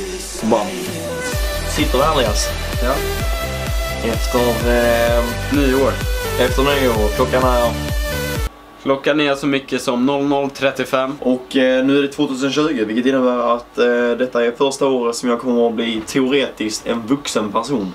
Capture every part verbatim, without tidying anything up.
Så bara sitter vi Andreas. Ja. Efter eh, Nyår. Efter nyår, klockan är Klockan är så mycket som noll noll trettiofem. Och eh, nu är det tjugohundratjugo, vilket innebär att eh, detta är första året som jag kommer att bli teoretiskt en vuxen person.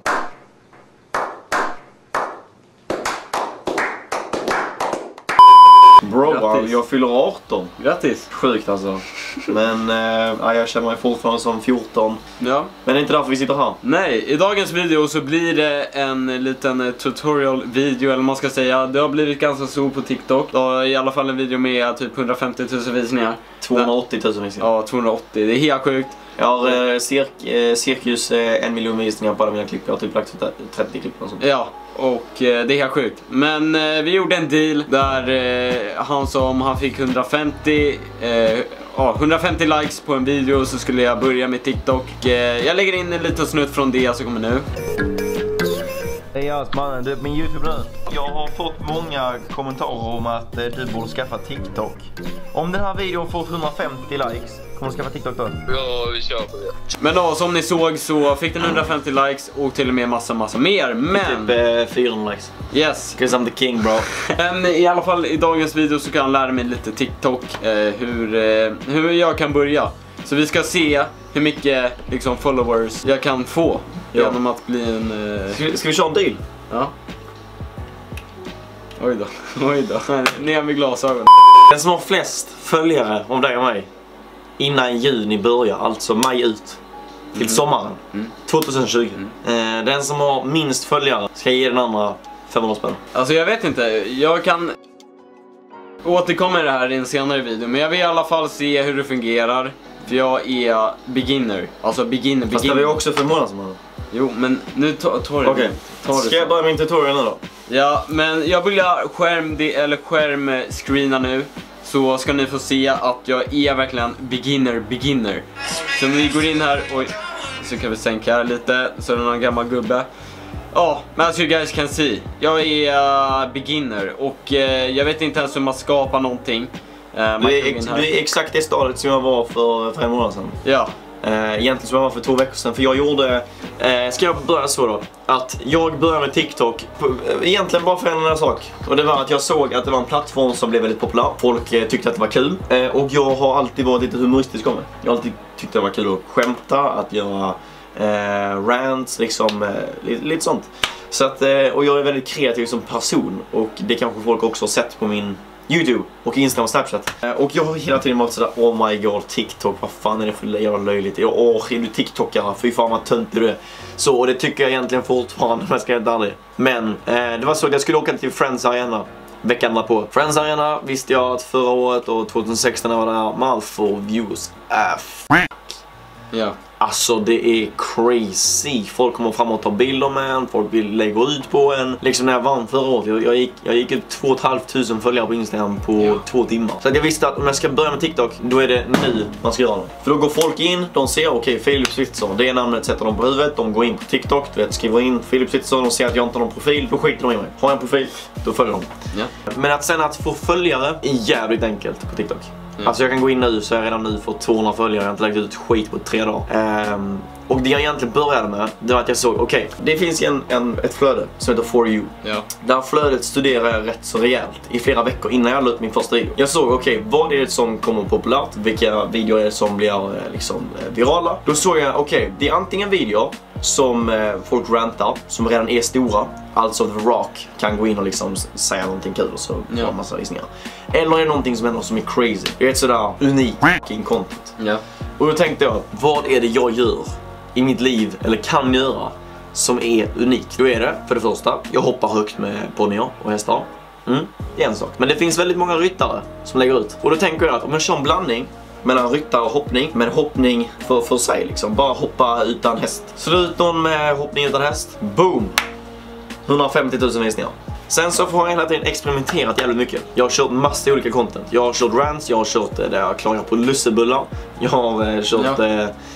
Bro, Grattis. jag fyller arton. Grattis. Sjukt alltså. Men eh, jag känner mig fortfarande som fjorton. Ja. Men det är inte därför vi sitter här. Nej, i dagens video så blir det en liten eh, tutorial video, eller man ska säga. Det har blivit ganska stor på TikTok. Det har i alla fall en video med typ hundrafemtio tusen visningar. tvåhundraåttio tusen visningar. Ja, tvåhundraåttio. Det är helt sjukt. Jag har eh, cirk, eh, cirkus eh, en miljon visningar på alla mina klipp. Jag har typ lagt ut trettio klipp och sånt. Ja, och eh, det är helt sjukt. Men eh, vi gjorde en deal där eh, han sa om han fick hundrafemtio, eh, ja, hundrafemtio likes på en video så skulle jag börja med TikTok. Eh, jag lägger in en liten snutt från det som kommer nu. Hej jag mannen, du är på min YouTube nu. Jag har fått många kommentarer om att eh, du borde skaffa TikTok. Om den här videon får hundrafemtio likes, kommer du skaffa TikTok då? Ja, vi kör på det. Men då, som ni såg så fick den hundrafemtio likes och till och med massa massa mer. Men, Typ eh, fyrahundra likes. yes. Because I'm the king bro. Men i alla fall i dagens video så kan jag lära mig lite TikTok, eh, hur, eh, hur jag kan börja. Så vi ska se hur mycket liksom, followers jag kan få ja. genom att bli en... Eh... Ska, vi, ska vi köra en deal? Ja. Oj då, oj då. Ner med glasögon. Den som har flest följare om dig och mig innan juni börjar, alltså maj ut till Mm. sommaren Mm. tjugohundratjugo. Mm. Eh, den som har minst följare ska ge den andra femhundra spänn. Alltså jag vet inte, jag kan återkomma i det här i en senare video. Men jag vill i alla fall se hur det fungerar. För jag är beginner. Alltså beginner, Fast det var beginner. ju också för månader sedan. Jo, men nu tar ta det. Okej, Ta det ska jag så. börja min tutorial nu då? Ja, men jag börjar skärm eller skärmscreena nu. Så ska ni få se att jag är verkligen beginner, beginner. Så vi går in här, oj, så kan vi sänka här lite. Så är det någon gammal gubbe. Ja, men as you guys can see, jag är uh, beginner. Och uh, jag vet inte ens hur man skapar någonting. Uh, man Du är, kan gå in ex, här. du är exakt det stadiet som jag var för fem månader sedan. Ja. Uh, egentligen som jag var för två veckor sedan. För jag gjorde, uh, ska jag börja så då? Att jag började med TikTok på, uh, egentligen bara för en enda sak. Och det var att jag såg att det var en plattform som blev väldigt populär. Folk uh, tyckte att det var kul. Uh, och jag har alltid varit lite humoristisk om det. Jag har alltid tyckt det var kul att skämta, att göra uh, rants, liksom uh, lite, lite sånt. Så att, uh, och jag är väldigt kreativ som person. Och det kanske folk också har sett på min YouTube och Instagram och Snapchat. Och jag har hela tiden varit sådär, oh my god, TikTok, vad fan är det för jävla löjligt? Jag, åh, är du TikTokare? Fy fan vad tönt du är. Så, och det tycker jag egentligen fortfarande, men jag ska inte aldrig. Men eh, det var så att jag skulle åka till Friends Arena veckan på. Friends Arena visste jag att förra året och tjugohundrasexton var där, man får views. Äh, f***. Ja. Alltså det är crazy. Folk kommer fram och tar bilder med en. Folk vill lägga ut på en. Liksom när jag vann förra året. Jag, jag gick, jag gick ut två och ett halvt tusen följare på Instagram på ja. två timmar. Så att jag visste att om jag ska börja med TikTok, då är det nu man ska göra det. För då går folk in, de ser okej, okay, Filip Svitsson. Det är namnet, sätter de på huvudet. De går in på TikTok, du vet, skriver in Filip Svitsson. De ser att jag inte har någon profil. Då skiter de i mig. Har jag en profil, då följer de. Ja. Men att sen att få följare är jävligt enkelt på TikTok. Mm. Alltså jag kan gå in nu så jag redan nu får tvåhundra följare. Jag har inte lagt ut skit på tre dagar. Um, och det jag egentligen började med, det var att jag såg, okej, okay, det finns en, en, ett flöde som heter For You. Ja. Där flödet studerar jag rätt så rejält i flera veckor innan jag la ut min första video. Jag såg, okej, okay, vad är det som kommer populärt? Vilka videor är det som blir liksom virala? Då såg jag, okej, okay, det är antingen videor som eh, folk rantar, som redan är stora. Alltså The Rock kan gå in och liksom säga någonting kul och så får ja. man massa visningar. Eller är det någonting som händer som är crazy? Det är ett sådär unikt fucking content. Ja. Och då tänkte jag, vad är det jag gör i mitt liv, eller kan göra, som är unikt? Då är det, för det första, jag hoppar högt med ponnyer och hästar. Mm, det är en sak. Men det finns väldigt många ryttare som lägger ut. Och då tänker jag att om jag kör en blandning mellan ryttare och hoppning, men hoppning för, för sig liksom, bara hoppa utan häst. Så ut någon med hoppning utan häst, boom! hundrafemtio tusen visningar. Sen så har jag hela tiden experimenterat jävligt mycket. Jag har kört massa olika content. Jag har kört rants, jag har kört där jag klagar på lussebullar. Jag har eh, kört ja.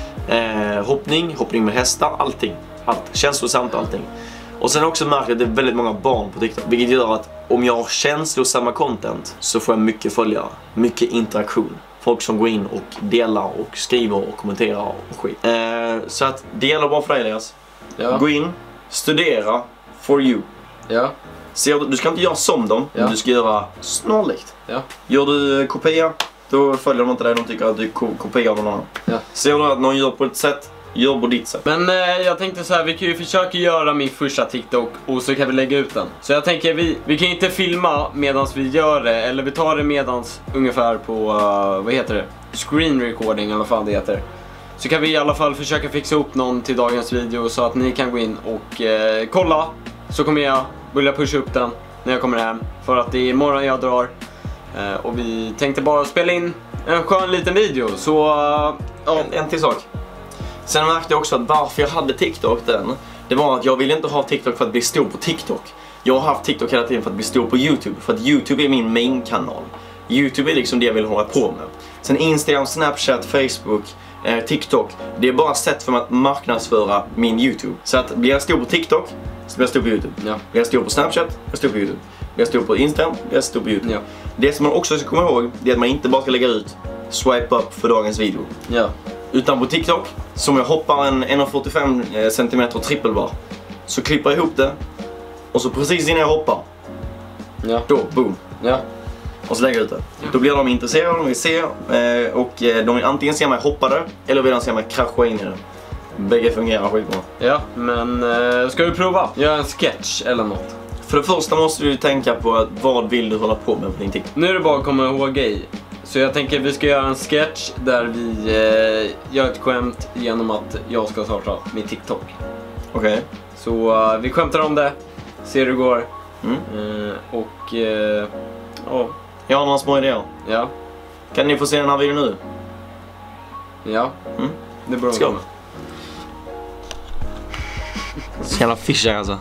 eh, eh, hoppning, hoppning med hästar, allting. Allt, känslosamt allting. Och sen har jag också märkt att det är väldigt många barn på TikTok. Vilket gör att om jag har känslosamma content så får jag mycket följare, mycket interaktion. folk som går in och delar och skriver och kommenterar och skit. Eh, så att det gäller bara för dig, Elias. Ja. Gå in, studera for you. Ja. Ser du, du ska inte göra som dem, Ja. men du ska göra snarlikt. Ja. Gör du kopia, då följer de inte dig, de tycker att du ko- kopierar någon annan. Ja. Ser du att någon gör på ett sätt, gör på ditt sätt. Men eh, jag tänkte så här, vi kan ju försöka göra min första TikTok och så kan vi lägga ut den. Så jag tänker, vi, vi kan inte filma medans vi gör det, eller vi tar det medans ungefär på, uh, vad heter det? Screen recording eller vad fan det heter. Så kan vi i alla fall försöka fixa upp någon till dagens video så att ni kan gå in och eh, kolla. Så kommer jag börja pusha upp den när jag kommer hem, för att det är imorgon jag drar. Eh, och vi tänkte bara spela in en skön liten video, så uh, ja. En, en till sak. Sen märkte jag också att varför jag hade TikTok den, det var att jag ville inte ha TikTok för att bli stor på TikTok. Jag har haft TikTok hela tiden för att bli stor på YouTube, för att YouTube är min main-kanal. YouTube är liksom det jag vill hålla på med. Sen Instagram, Snapchat, Facebook, eh, TikTok, det är bara sätt för mig att marknadsföra min YouTube. Så att blir jag stor på TikTok, så blir jag stor på YouTube. Ja. Blir jag stor på Snapchat, blir jag stor på YouTube. Blir jag stor på Instagram, blir jag stor på YouTube. Ja. Det som man också ska komma ihåg, det är att man inte bara ska lägga ut swipe up för dagens video. Ja. Utan på TikTok, som jag hoppar en en komma fyrtiofem centimeter trippelbar, så klipper jag ihop det. Och så precis innan jag hoppar, Ja. då, boom. Ja. Och så lägger jag ut det. Då blir de intresserade, de vill se. Eh, och de vill antingen se mig hoppa det, eller vill de se mig krascha in i det. Bägge fungerar skitbra. Ja, men äh, ska vi prova? Göra en sketch eller något. För det första måste du tänka på att vad vill du hålla på med på din TikTok. Nu är det bara att komma ihåg grej. Så jag tänker att vi ska göra en sketch där vi eh, gör ett skämt genom att jag ska starta min TikTok. Okej. Okay. Så uh, vi skämtar om det, ser hur det går. Mm. Uh, och uh, oh. Jag har några små idéer. Ja. Kan ni få se den här videon nu? Ja. Mm. Det beror Skål. på. Så jävla fischar alltså.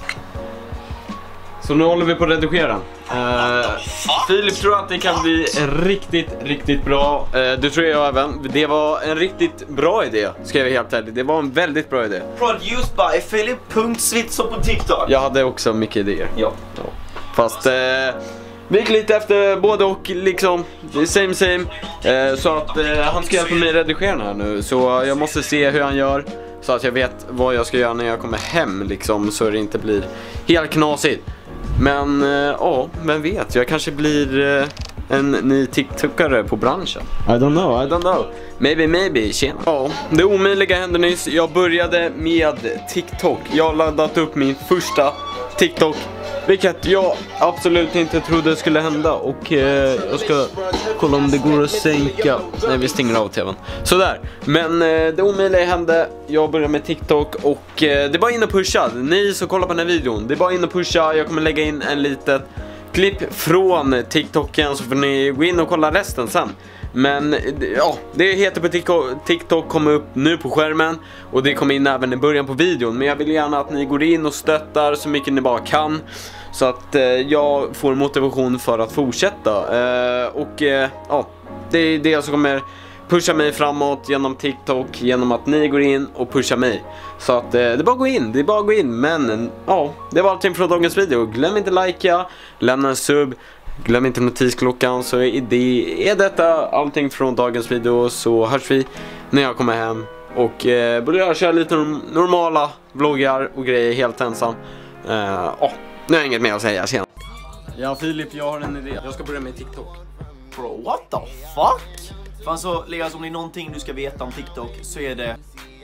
Så nu håller vi på att redigera. Uh, Filip tror att det kan bli riktigt, riktigt bra. Uh, det tror jag även. Det var en riktigt bra idé, ska jag vara helt ärlig. Det var en väldigt bra idé. Produced by Filip punkt Svitzer på TikTok. Jag hade också mycket idéer. Ja. Ja. Fast uh, vi gick lite efter både och liksom. Same same. Uh, så att uh, han ska hjälpa mig redigera den här nu. Så jag måste se hur han gör. Så att jag vet vad jag ska göra när jag kommer hem liksom. Så det inte blir helt knasigt. Men ja, uh, vem vet, jag kanske blir uh, en ny TikTokare på branschen. I don't know, I don't know. Maybe, maybe, tjena. Ja, det omöjliga hände nyss. Jag började med TikTok. Jag har laddat upp min första TikTok, vilket jag absolut inte trodde skulle hända. Och eh, jag ska kolla om det går att sänka. Nej, vi stänger av tvn. Sådär, men eh, det omöjliga hände. Jag började med TikTok och eh, det är bara in och pusha. Ni som kollar på den här videon, det är bara in och pusha. Jag kommer lägga in en litet klipp från TikToken, så får ni gå in och kolla resten sen. Men ja, det heter på TikTok, TikTok kommer upp nu på skärmen. Och det kommer in även i början på videon. Men jag vill gärna att ni går in och stöttar så mycket ni bara kan, så att eh, jag får motivation för att fortsätta. eh, Och eh, ja, det är det som kommer pusha mig framåt genom TikTok, genom att ni går in och pushar mig. Så att eh, det är bara att gå in, det är bara att gå in. Men ja, det var allting från dagens video. Glöm inte likea, lämna en sub, glöm inte notisklockan. Så är, det, är detta allting från dagens video. Så hörs vi när jag kommer hem och eh, börjar köra lite normala vloggar och grejer helt ensam. uh, oh, Nu har jag inget mer att säga, tjena. Ja, Filip, jag har en idé. Jag ska börja med TikTok. Bro, what the fuck? Fan, så Elias, om det är någonting du ska veta om TikTok så är det...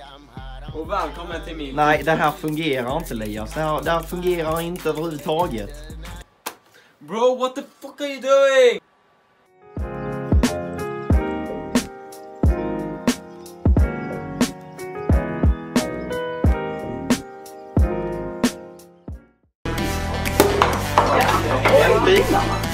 Och välkommen till min... Nej, det här fungerar inte, Elias. Det här, det här fungerar inte överhuvudtaget. Bro, what the fuck are you doing? Bilarna.